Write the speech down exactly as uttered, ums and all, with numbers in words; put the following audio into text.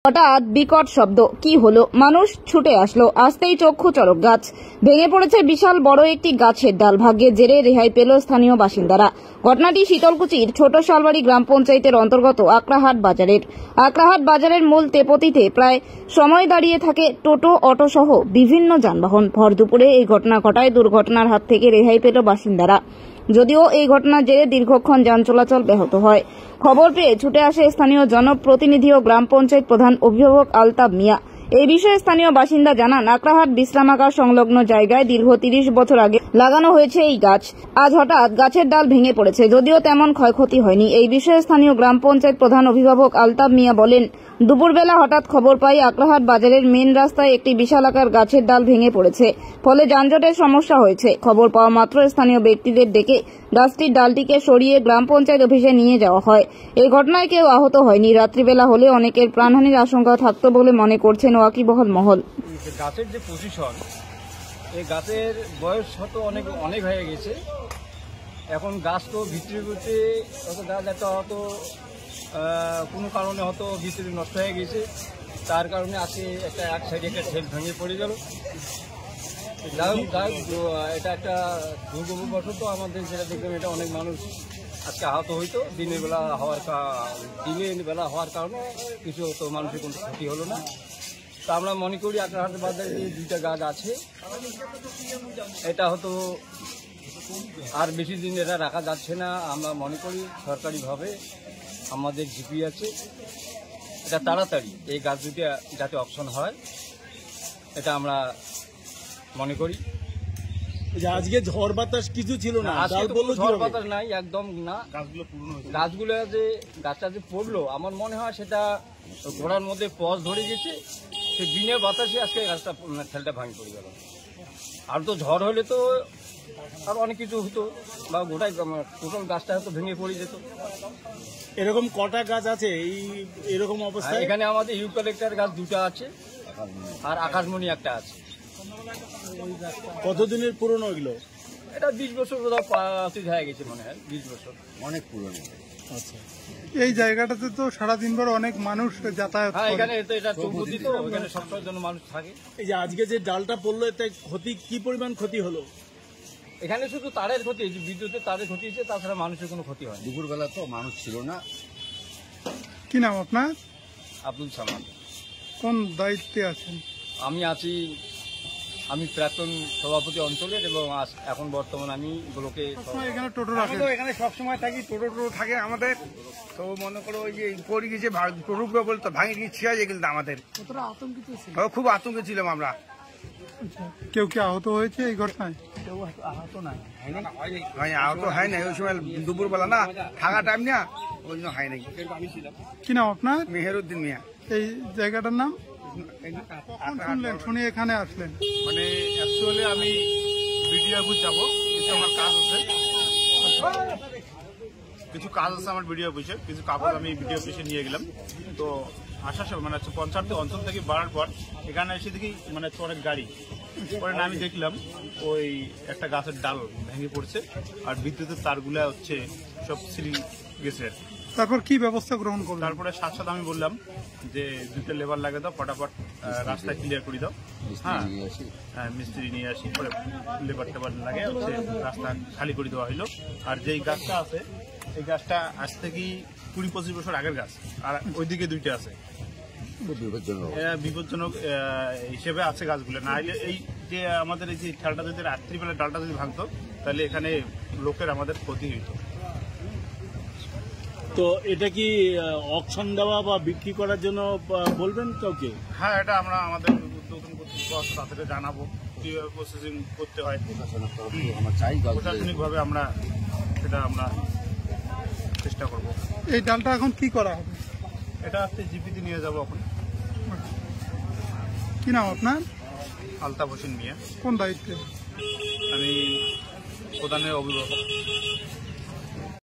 হঠাৎ বিকট শব্দ, কি হলো? মানুষ ছুটে আসলো, আসতেই চক্ষু চড়ক গাছ ভেঙে পড়েছে। বিশাল বড় একটি গাছের ডাল। ভাগ্যের জেরে রেহাই পেল স্থানীয় বাসিন্দারা। ঘটনাটি শীতলকুচির ছোট শালবাড়ি গ্রাম পঞ্চায়েতের অন্তর্গত আকরাহাট বাজারের আকরাহাট বাজারের মূল তেপতিতে প্রায় সময় দাঁড়িয়ে থাকে টোটো, অটো সহ বিভিন্ন যানবাহন। ভর দুপুরে এই ঘটনা ঘটায় দুর্ঘটনার হাত থেকে রেহাই পেল বাসিন্দারা। যদিও এই ঘটনার জেরে দীর্ঘক্ষণ যান চলাচল ব্যাহত হয়। খবর পেয়ে ছুটে আসে স্থানীয় জনপ্রতিনিধি ও গ্রাম পঞ্চায়েত প্রধান অভিভাবক আলতাফ মিয়া। এই বিষয়ে স্থানীয় বাসিন্দা জানান, আকরাহাট বিশ্রামাগার সংলগ্ন জায়গায় দীর্ঘ তিরিশ বছর আগে লাগানো হয়েছে এই গাছ। আজ হঠাৎ গাছের ডাল ভেঙে পড়েছে, যদিও তেমন ক্ষয়ক্ষতি হয়নি। এই বিষয়ে স্থানীয় গ্রাম পঞ্চায়েত প্রধান অভিভাবক আলতাফ মিয়া বলেন, দুপুরবেলা হঠাৎ খবর পাই আকরাহাট বাজারের মেন রাস্তায় একটি বিশালাকার গাছের ডাল ভেঙে পড়েছে, ফলে যানজটের সমস্যা হয়েছে। খবর পাওয়া মাত্র স্থানীয় ব্যক্তিদের ডেকে গাছটির ডালটিকে সরিয়ে গ্রাম পঞ্চায়েত অফিসে নিয়ে যাওয়া হয়। এই ঘটনায় কেউ আহত হয়নি। রাত্রিবেলা হলে অনেকের প্রাণহানির আশঙ্কা থাকতো বলে মনে করছেন ওয়াকিবহাল মহল। গাছের যে পজিশন, এই গাছের বয়স হয়তো অনেক অনেক হয়ে গেছে। এখন গাছ তো ভিতরে ভিতরে হয়তো গাছ একটা হয়তো কোনো কারণে হয়তো ভিতরে নষ্ট হয়ে গেছে, তার কারণে আজকে একটা এক সাইডে একটা ঠেল ভেঙে পড়ে গেল। যাই হোক যাই এটা একটা দুর্ভাগ্যবশত আমাদের যেটা দেখলাম, এটা অনেক মানুষ আজকে আহত হইতো। দিনের বেলা হওয়ার দিনের বেলা হওয়ার কারণে কিছু তো মানুষের কোনো ক্ষতি হলো না। তা আমরা মনে করি আকরাহাট বাজারে যে দুইটা গাছ আছে, এটা হয়তো আর বেশি দিন এটা রাখা যাচ্ছে না। আমরা মনে করি সরকারিভাবে আমাদের জিপি আছে, এটা তাড়াতাড়ি এই গাছ দুটো যাতে অপশন হয়, এটা আমরা মনে করি। আজকে ঝড় বাতাস কিছু ছিল না, ঝড় বাতাস নাই, একদম না। গাছগুলো পুরনো গাছগুলো যে গাছটা যে পড়লো, আমার মনে হয় সেটা ঘোড়ার মধ্যে পজ ধরে গেছে, সে বিনা বাতাসে আজকে গাছটা ঠেলটা ভাঙি পড়ে গেল। আর তো ঝড় হলে তো আর অনেক কিছু হতো, বা গোটাই টোটাল গাছটা হয়তো ভেঙে পড়ে যেত। এরকম কটা গাছ আছে এই এরকম অবস্থা? এখানে আমাদের ইউক্যালিপটাস গাছ দুটো আছে, আর আকাশমণি একটা আছে। কতদিনের পুরনো এগুলো? এটা বিশ বছর বোধহয় হয়ে গেছে, মনে হয় বিশ বছর, অনেক পুরনো। আচ্ছা, এই জায়গাটাতে তো সারাদিন ভর অনেক মানুষ যাতায়াত করে। এখানে এটা চৌপতি তো, এখানে সবসময়ের জন্য মানুষ থাকে। এই যে আজকে যে ডালটা পড়লো, এতে ক্ষতি কি পরিমাণ ক্ষতি হলো? এখানে শুধু তারের ক্ষতি হয়েছে, বিদ্যুতের তারের ক্ষতি হয়েছে, তাছাড়া মানুষের কোনো ক্ষতি হয়। দুপুরবেলা তো মানুষ ছিল না। কি নাম আপনার? আব্দুল সামাদ। কোন দায়িত্বে আছেন? আমি আছি, আমি প্রাক্তন সভাপতি অঞ্চলের, এবং এখন বর্তমান আমি ব্লকে। এখানে টোটো রাখে, এখানে সবসময় থাকি, টোটো টোটো থাকে আমাদের। তো মনে করো ওই যে পড়ে গেছে টোটো বলতো ভাঙে গিয়ে ছিঁড়া যায়, কিন্তু আমাদের খুব আতঙ্কে ছিলাম আমরা। কেউ কি আহত হয়েছে এই ঘটনায়? কেউ আহত নাই, আহত হয় নাই। ওই সময় দুপুরবেলা না, থাকা টাইম না, ওই জন্য হয় নাই। কি নাম আপনার? মেহেরুদ্দিন মিয়া। এই জায়গাটার নাম কখন শুনলেন, শুনে এখানে আসলেন? মানে অ্যাকচুয়ালি আমি বিডিও অফিস যাবো, কিছু আমার কাজ আছে, কিছু কাজ আছে আমার বিডিও অফিসে, কিছু কাগজ আমি বিডিও অফিসে নিয়ে গেলাম। তো আসার সময় মানে পঞ্চায়েত অঞ্চল থেকে বাড়ার পর এখানে এসে দেখি মানে অনেক গাড়ি পরে আমি দেখলাম ওই একটা গাছের ডাল ভেঙে পড়ছে, আর বিদ্যুতের তারগুলা হচ্ছে সব ছিঁড়ে গেছে। তারপর কি ব্যবস্থা গ্রহণ করলেন? তারপরে সাথে সাথে আমি বললাম যে দুটো লেবার লাগে দাও, ফটাফট রাস্তা ক্লিয়ার করে দাও। হ্যাঁ হ্যাঁ মিস্ত্রি নিয়ে আসি, পরে লেবার টেবার লাগে হচ্ছে রাস্তা খালি করে দেওয়া হইলো। আর যেই গাছটা আছে, এই গাছটা আজ থেকে কুড়ি পঁচিশ বছর আগের গাছ, আর ওইদিকে দুইটা আছে। বিপজ্জনক হিসেবে আছে গাছগুলো। না হলে এই যে আমাদের এই যে খেলটা যদি রাত্রিবেলা ডালটা যদি ভাঙতো, তাহলে এখানে লোকের আমাদের ক্ষতি হইত। তো এটা কি অকশন দেওয়া বা বিক্রি করার জন্য বলবেন কাউকে? হ্যাঁ, এটা আমরা আমাদের উদ্যোগন কর্তৃপক্ষ তাদেরকে জানাবো কিভাবে প্রসেসিং করতে হয়। প্রশাসনিক ভাবে আমরা সেটা আমরা চেষ্টা করব। এই ডালটা এখন কি করা হবে? এটা আজকে জিপিতে নিয়ে যাবো এখন। কি নাম আপনার? আলতাফ হোসেন মিয়া। কোন দায়িত্বে? আমি প্রধানের অভিভাবক।